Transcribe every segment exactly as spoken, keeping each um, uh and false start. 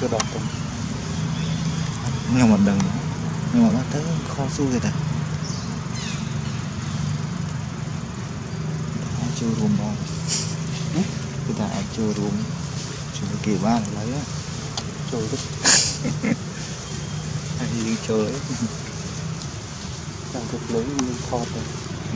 chưa đọc không? Nhưng mà đừng nhưng mà nó tới kho xui rồi ta chưa rùm bao người ta chưa rùm chưa kỳ ba lấy á Trời đất. hay đi chơi Đang thực lấy miếng thọt rồi. Ừ.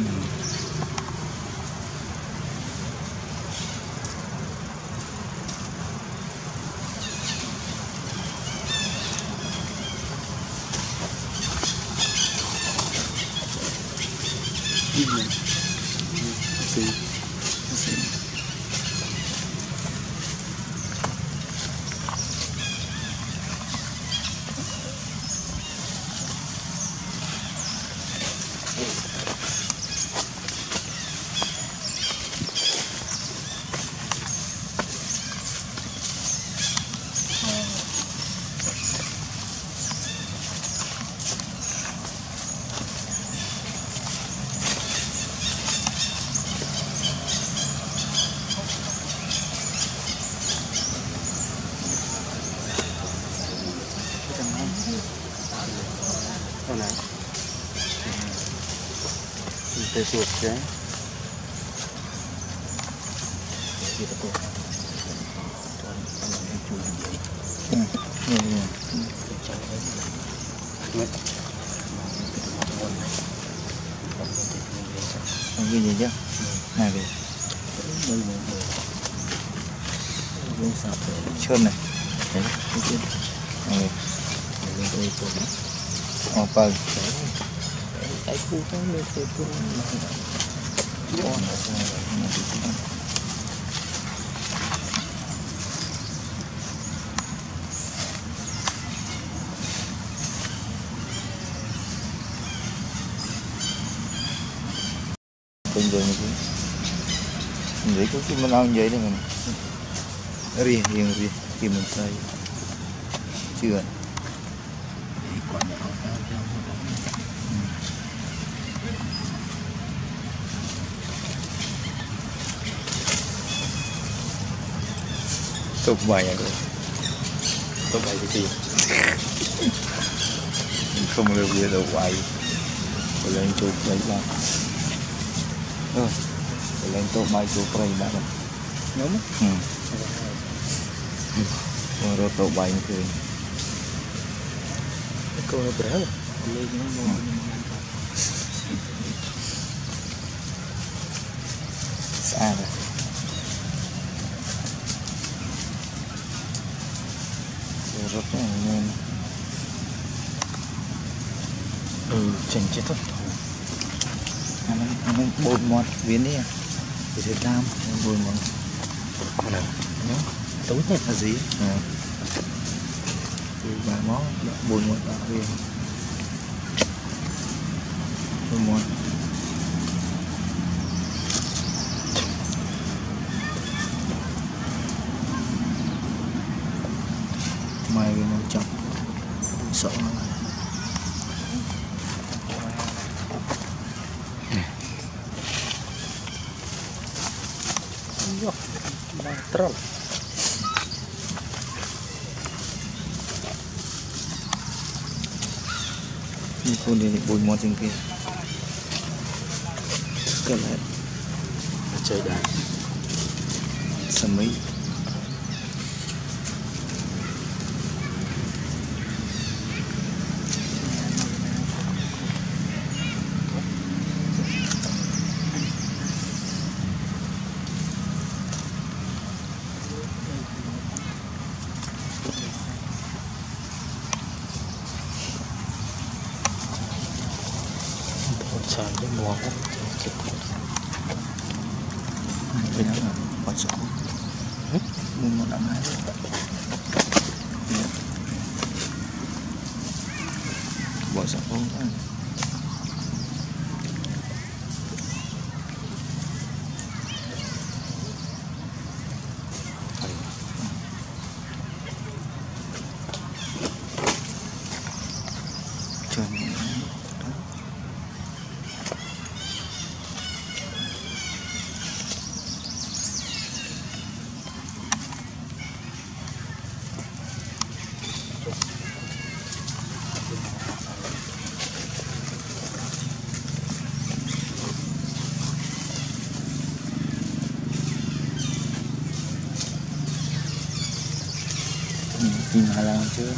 Gì này? Gì? Gì? Đâu này? Tê suốt chứ. Ừ. Ừ. Không ghi gì chứ? Này đi. Sơn này. Đấy, cái kia. Này. Ồ, vâng. Cái khu đó lên tê suốt. Bình thường như thế. Mình nghĩ có khi mình ăn vậy đấy mình. Riêng riêng riêng khi mình thấy chưa. Tục bài à rồi. Tục bài cái gì? Không được việc đâu bài. Phải lên chụp lấy ra. Ừ. Phải lên tục bài chụp lấy ra. Nhớ mất? Ừ. Rồi tục bài như thế. Cái câu nó bể rồi. Lên nó ngon. Xa rồi. Rất là nên ừ chỉnh chết thôi anh anh bôi một viên đi à thì Việt Nam bôi một Con này nhớ tối nhất là gì à. Thì bà mó bôi một đã viên bôi một mai viên nó chọc sợ nó Yo, troll. Ini pun dia bôi một trên kia cái này Chơi đàn. sầm mấy Sàn cái mùa quá. bây giờ là bỏ sổ mua một năm hai bỏ sổ thôi chân Tìm Hà Lan chưa?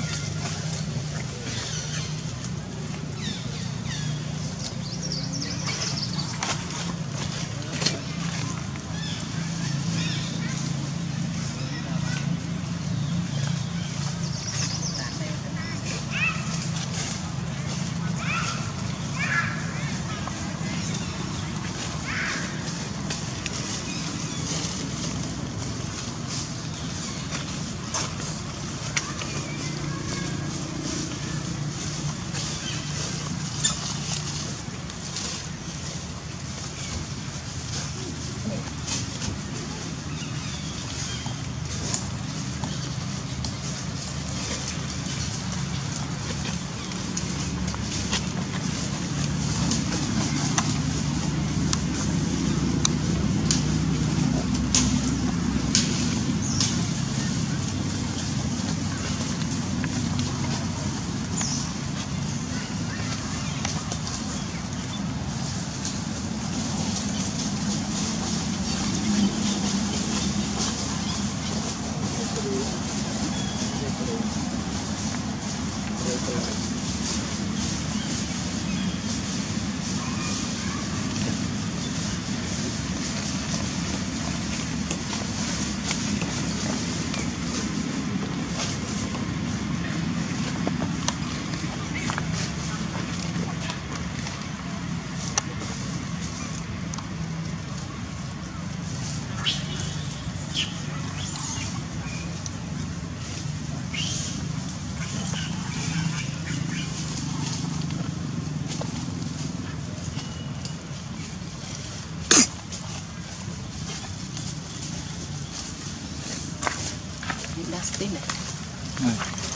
Dustin này. Này.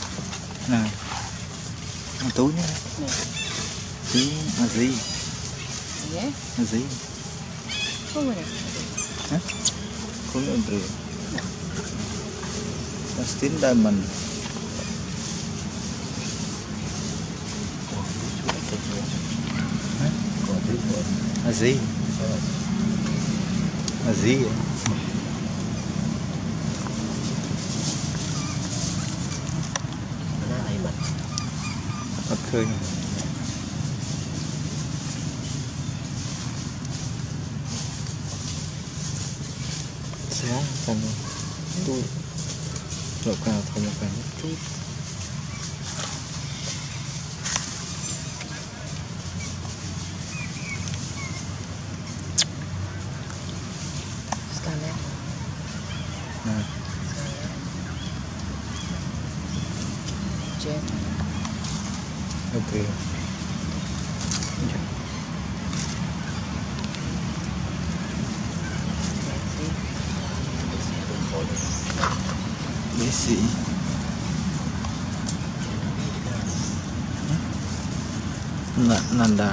Này. Ăn túi nhé. Này. Tí là gì? Dạ. Là gì? Không rồi. Hả? Không nhận được. Dustin Diamond. Hả? Là gì? Là gì vậy? Thật khơi này. Xá thành tôi lột cao thông một cái chút. Scarlett. Nè. Jen. Ok. Besi. Nggak nanda.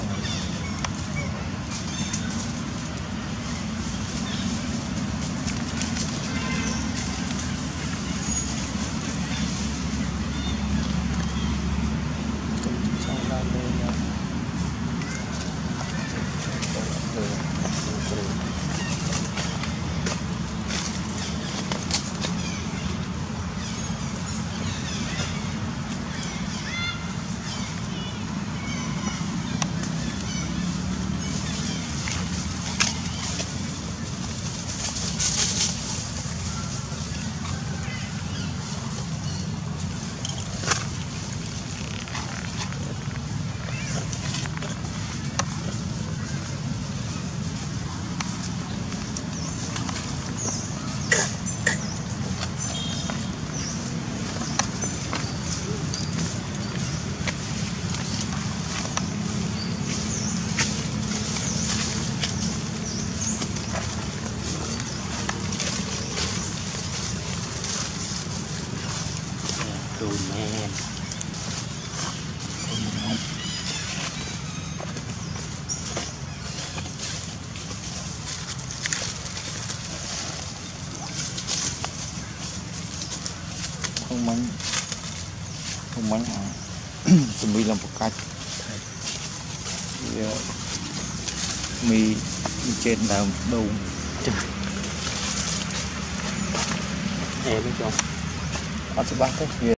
Đồ men. Không bánh. Không bánh hả? Chuẩn bị làm một cách. Thì, uh, mì, mì trên là đầu. Em mới cho. Masuk batu. Iya.